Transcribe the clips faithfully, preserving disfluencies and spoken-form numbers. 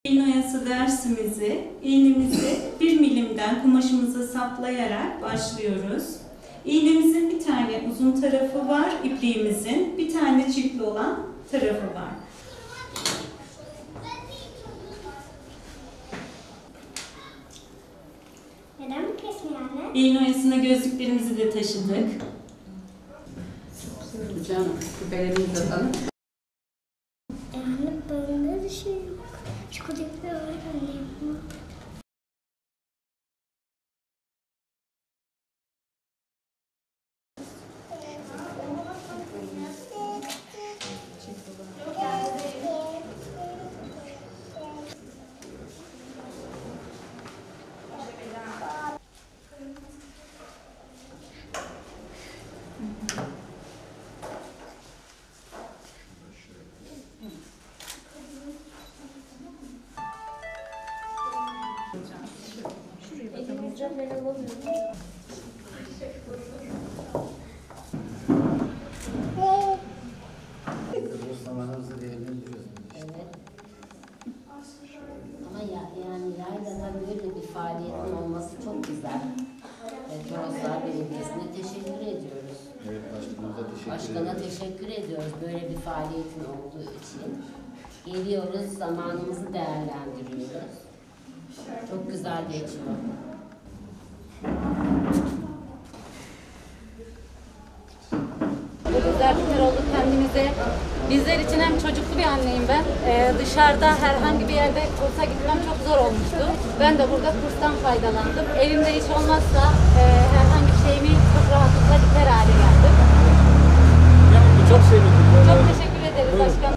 İğne oyası dersimizi iğnemizi bir milimden kumaşımıza saplayarak başlıyoruz. İğnemizin bir tane uzun tarafı var, ipliğimizin bir tane çiftli olan tarafı var. Neden bu kesmiyor anne? İğne oyasına gözlüklerimizi de taşıdık. Canım, küpelerimizi de tanı. Anne bende bir şey yok. Çikolata var anne. Zamanımızı değerlendiriyorsunuz. Evet. Ama ya, yani yaylada böyle bir faaliyetin olması çok güzel. Ve Toroslar Belediyesi'ne teşekkür ediyoruz. Evet, başkanımıza teşekkür Başkana ediyoruz. teşekkür ediyoruz böyle bir faaliyetin olduğu için. Geliyoruz, zamanımızı değerlendiriyoruz. Çok güzel geçiyor. Bu güzellikler oldu kendimize. Bizler için hem çocuklu bir anneyim ben. Ee, dışarıda herhangi bir yerde kursa gitmem çok zor olmuştu. Ben de burada kurstan faydalandım. Evimde hiç olmazsa e, herhangi bir şeyimi çok rahatlıkla diker hale geldim. Çok sevindim. Çok teşekkür ederiz başkanım.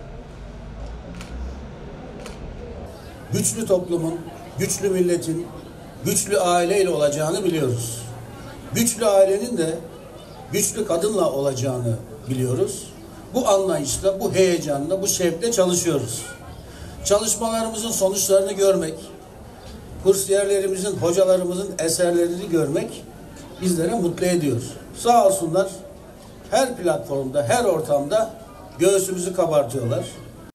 Güçlü toplumun, güçlü milletin, güçlü aileyle olacağını biliyoruz. Güçlü ailenin de güçlü kadınla olacağını biliyoruz. Bu anlayışla, bu heyecanla, bu şevkle çalışıyoruz. Çalışmalarımızın sonuçlarını görmek, kursiyerlerimizin, hocalarımızın eserlerini görmek bizlere mutlu ediyor. Sağ olsunlar her platformda, her ortamda göğsümüzü kabartıyorlar.